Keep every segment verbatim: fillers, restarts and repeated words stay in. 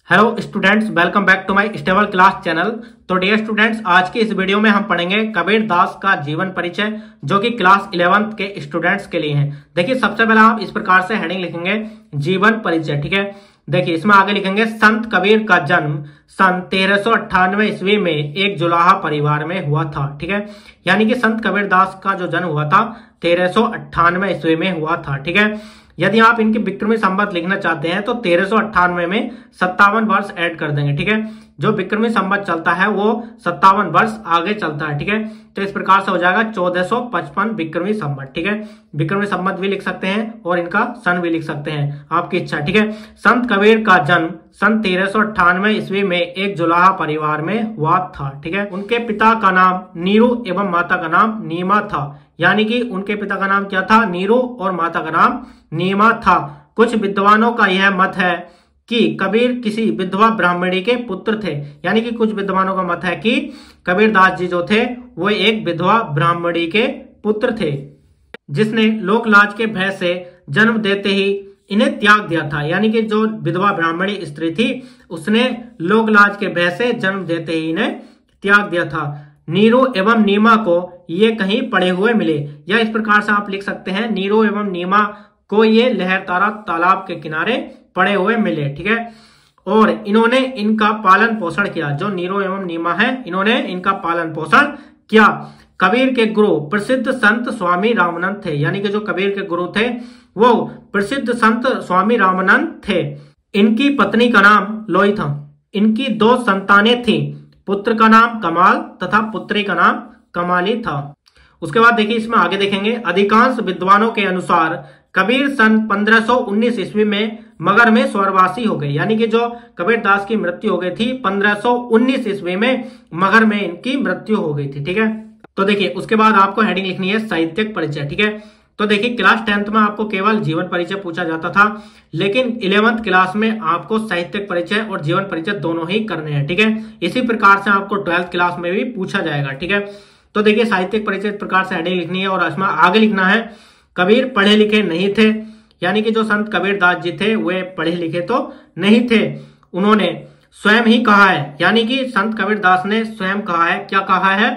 Hello students, welcome back to my stable class channel. तो dear students, आज की इस वीडियो में हम पढ़ेंगे कबीर दास का जीवन परिचय, जो कि क्लास इलेवेंथ के स्टूडेंट्स के लिए है। देखिए, सबसे पहले आप इस प्रकार से हेडिंग लिखेंगे जीवन परिचय। ठीक है, देखिए इसमें आगे लिखेंगे संत कबीर का जन्म सन तेरह सौ अट्ठानवे ईस्वी में एक जुलाहा परिवार में हुआ था। ठीक है, यानी कि संत कबीर दास का जो जन्म हुआ था तेरह सौ अट्ठानवे ईस्वी में हुआ था। ठीक है, यदि आप इनके विक्रमी संवत लिखना चाहते हैं तो तेरह सौ अट्ठानवे में सत्तावन वर्ष ऐड कर देंगे। ठीक है, जो विक्रमी संवत चलता है वो सत्तावन वर्ष आगे चलता है। ठीक है, तो इस प्रकार से हो जाएगा चौदह सौ पचपन विक्रमी संवत। ठीक है, विक्रमी संवत भी लिख सकते हैं और इनका सन भी लिख सकते हैं, आपकी इच्छा। ठीक है, संत कबीर का जन्म सन तेरह सौ अट्ठानवे ईस्वी में एक जुलाहा परिवार में हुआ था। ठीक है, उनके पिता का नाम नीरू एवं माता का नाम नीमा था। यानी कि उनके पिता का नाम क्या था? नीरू, और माता का नाम नीमा था। कुछ विद्वानों का यह मत है कि कबीर किसी विधवा ब्राह्मणी के पुत्र थे। यानी कि कुछ विद्वानों का मत है कि कबीर दास जी जो थे वो एक विधवा ब्राह्मणी के पुत्र थे, जिसने लोक लाज के भय से जन्म देते ही इन्हें त्याग दिया था। यानी कि जो विधवा ब्राह्मणी स्त्री थी उसने लोक लाज के भय से जन्म देते ही इन्हें त्याग दिया था। नीरू एवं नीमा को ये कहीं पड़े हुए मिले, या इस प्रकार से आप लिख सकते हैं नीरू एवं नीमा को ये लहरतारा तालाब के किनारे पड़े हुए मिले। ठीक है, और इन्होंने इनका पालन पोषण किया। जो नीरू एवं नीमा है, इन्होंने इनका पालन पोषण किया। कबीर के गुरु प्रसिद्ध संत स्वामी रामानंद थे। यानी कि जो कबीर के गुरु थे वो प्रसिद्ध संत स्वामी रामानंद थे। इनकी पत्नी का नाम लोई था। इनकी दो संतानें थी, पुत्र का नाम कमाल तथा पुत्री का नाम कमाली था। उसके बाद देखिए इसमें आगे देखेंगे, अधिकांश विद्वानों के अनुसार कबीर सन पंद्रह सौ उन्नीस ईस्वी में मगर में स्वर्गवासी हो गए। यानी कि जो कबीर दास की मृत्यु हो गई थी पंद्रह सौ उन्नीस ईस्वी में मगर में इनकी मृत्यु हो गई थी। ठीक है, तो देखिए उसके बाद आपको हेडिंग लिखनी है साहित्यिक परिचय। ठीक है, तो देखिए क्लास टेंथ में आपको केवल जीवन परिचय पूछा जाता था, लेकिन इलेवेंथ क्लास में आपको साहित्यिक परिचय और जीवन परिचय दोनों ही करने हैं। ठीक है, इसी प्रकार से आपको ट्वेल्थ क्लास में भी पूछा जाएगा। ठीक है, तो देखिए साहित्यिक परिचय इस प्रकार से हेडिंग लिखनी है और इसमें आगे लिखना है कबीर पढ़े लिखे नहीं थे। यानी कि जो संत कबीर दास जी थे वे पढ़े लिखे तो नहीं थे, उन्होंने स्वयं ही कहा है। यानी कि संत कबीर दास ने स्वयं कहा है, क्या कहा है?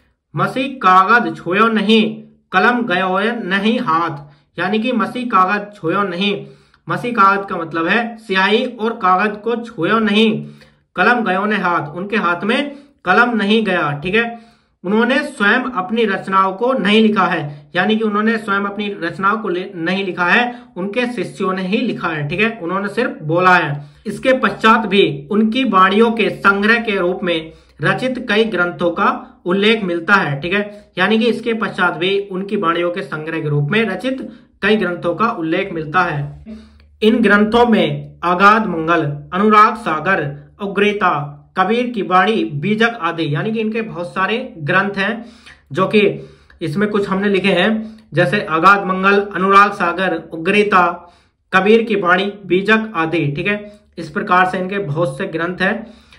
मसी कागज छुयो नहीं, कलम गयो नहीं हाथ। यानी कि मसी कागज छुयो नहीं, मसी कागज का मतलब है स्याही, और कागज को छुयो नहीं, कलम गयो ने हाथ, उनके हाथ में कलम नहीं गया। ठीक है, उन्होंने स्वयं अपनी रचनाओं को नहीं लिखा है। यानी कि उन्होंने स्वयं अपनी रचनाओं को नहीं लिखा है, उनके शिष्यों ने ही लिखा है। ठीक है, उन्होंने सिर्फ बोला है। इसके पश्चात भी उनकी वाणियों के संग्रह के रूप में रचित कई ग्रंथों का उल्लेख मिलता है। ठीक है, यानी कि इसके पश्चात भी उनकी वाणियों के संग्रह के रूप में रचित कई ग्रंथों का उल्लेख मिलता है। इन ग्रंथों में अगाध मंगल, अनुराग सागर, उग्रता, कबीर की वाणी, बीजक आदि, यानी कि इनके बहुत सारे ग्रंथ हैं, जो कि इसमें कुछ हमने लिखे हैं, जैसे अगाध मंगल, अनुराग सागर, उग्रता, कबीर की वाणी, बीजक आदि। ठीक है, इस प्रकार से इनके बहुत से ग्रंथ हैं।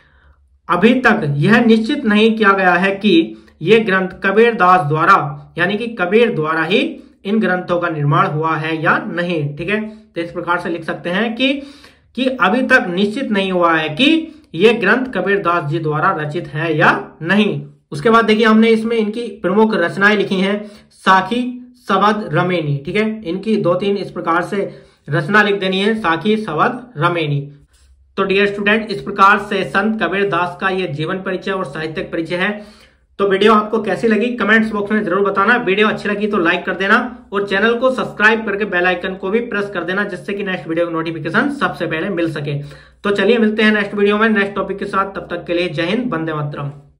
अभी तक यह निश्चित नहीं किया गया है कि ये ग्रंथ कबीर दास द्वारा, यानी कि कबीर द्वारा ही इन ग्रंथों का निर्माण हुआ है या नहीं। ठीक है, तो इस प्रकार से लिख सकते हैं कि कि अभी तक निश्चित नहीं हुआ है कि ये ग्रंथ कबीर दास जी द्वारा रचित है या नहीं। उसके बाद देखिए हमने इसमें इनकी प्रमुख रचनाएं लिखी हैं, साखी, सवद, रमेनी। ठीक है, इनकी दो तीन इस प्रकार से रचना लिख देनी है, साखी, सवद, रमेनी। तो डियर स्टूडेंट, इस प्रकार से संत कबीर दास का ये जीवन परिचय और साहित्यिक परिचय है। तो वीडियो आपको कैसी लगी कमेंट्स बॉक्स में जरूर बताना। वीडियो अच्छी लगी तो लाइक कर देना और चैनल को सब्सक्राइब करके बेल आइकन को भी प्रेस कर देना, जिससे कि नेक्स्ट वीडियो की नोटिफिकेशन सबसे पहले मिल सके। तो चलिए मिलते हैं नेक्स्ट वीडियो में नेक्स्ट टॉपिक के साथ। तब तक के लिए जय हिंद, वंदे मातरम।